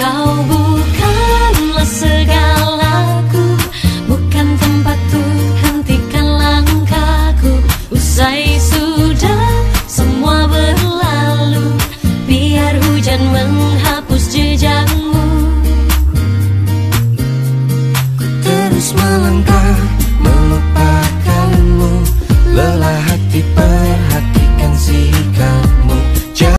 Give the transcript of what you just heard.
Kau bukanlah segalaku, bukan tempat untuk hentikan langkahku. Usai sudah semua berlalu, biar hujan menghapus jejakmu. Ku terus melangkah melupakanmu, lelah hati